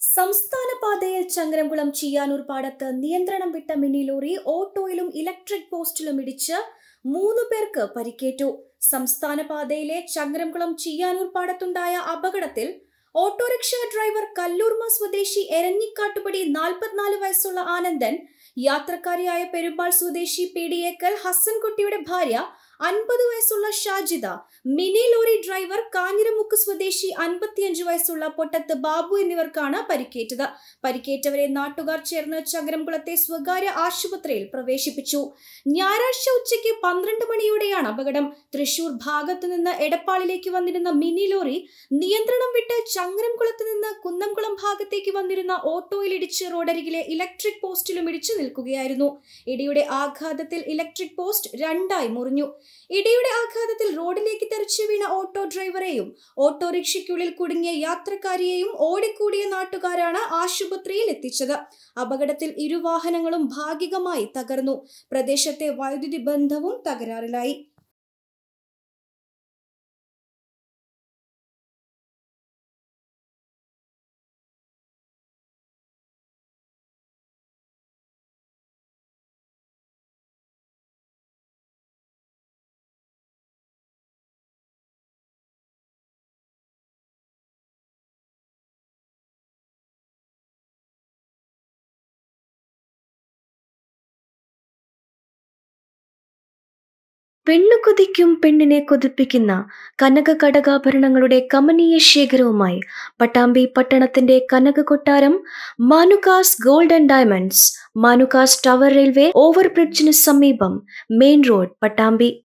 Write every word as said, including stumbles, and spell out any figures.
സംസ്ഥാന പാതയിൽ ചങ്ങരംകുളം ചിയ്യാനൂർ പാടത്ത് നിയന്ത്രണം വിട്ട മിനി ലോറി ഓട്ടോയിലും ഇലക്ട്രിക് പോസ്റ്റിലും ഇടിച്ച് മൂന്നു പേർക്ക് പരിക്കേറ്റു. സംസ്ഥാന പാതയിലെ ചങ്ങരംകുളം ചിയ്യാനൂർ പാടത്തുണ്ടായ അപകടത്തിൽ ഓട്ടോറിക്ഷ ഡ്രൈവർ കല്ലൂർമ സ്വദേശി എരഞ്ഞിക്കാട്ടുപടി നാൽപ്പത്തിനാല് വയസ്സുള്ള ആനന്ദൻ, യാത്രക്കാരിയായ പെരുമ്പാൾ സ്വദേശി പേടിയേക്കൽ ഹസൻകുട്ടിയുടെ ഭാര്യ അൻപത് വയസ്സുള്ള Shajida, mini lorry driver Kanhiramukku സ്വദേശി അൻപത്തിയഞ്ച് വയസ്സുള്ള പൊട്ടത്ത് ബാബു എന്നിവർക്കാണ് പരിക്കേറ്റത്. പരിക്കേറ്റവരെ നാട്ടുകാർ ചേർന്ന് ചങ്ങരംകുളത്തെ സ്വകാര്യ ആശുപത്രിയിൽ പ്രവേശിപ്പിച്ചു. ഞായറാഴ്ച ഉച്ചയ്ക്ക് പന്ത്രണ്ട് മണിയോടെയാണ് അപകടം. തൃശൂർ ഭാഗത്തു നിന്ന് എടപ്പാളിലേക്ക് വന്നിരുന്ന മിനി ലോറി നിയന്ത്രണം വിട്ട് ചങ്ങരംകുളത്ത് നിന്ന് കുന്നംകുളം ഭാഗത്തേക്ക് വന്നിരുന്ന ഓട്ടോയിൽ ഇടിച്ച് റോഡരികിലെ ഇലക്ട്രിക് പോസ്റ്റിലും ഇടിച്ചു നിൽക്കുകയായിരുന്നു. ഇടിയുടെ ആഘാതത്തിൽ ഇലക്ട്രിക് പോസ്റ്റ് രണ്ടായി മുറിഞ്ഞു. ഇടിയുടെ ആഘാതത്തിൽ റോഡിലേക്ക് തെറിച്ചു വീണ ഓട്ടോ ഡ്രൈവറെയും ഓട്ടോറിക്ഷയ്ക്കുള്ളിൽ കുടുങ്ങിയ യാത്രക്കാരിയെയും ഓടിക്കൂടിയ നാട്ടുകാരാണ് ആശുപത്രിയിൽ എത്തിച്ചത്. അപകടത്തിൽ ഇരുവാഹനങ്ങളും ഭാഗികമായി തകർന്നു. പ്രദേശത്തെ വൈദ്യുതി ബന്ധവും തകരാറിലായി. പെണ്ണു കൊതിക്കും പെണ്ണിനെ കൊതിപ്പിക്കുന്ന കനക കടകാഭരണങ്ങളുടെ കമനീയ ശേഖരവുമായി പട്ടാമ്പി പട്ടണത്തിന്റെ കനക കൊട്ടാരം Manukas gold and diamonds, Manukas tower railway ഓവർബ്രിഡ്ജിന് സമീപം, മെയിൻ റോഡ്, പട്ടാമ്പി.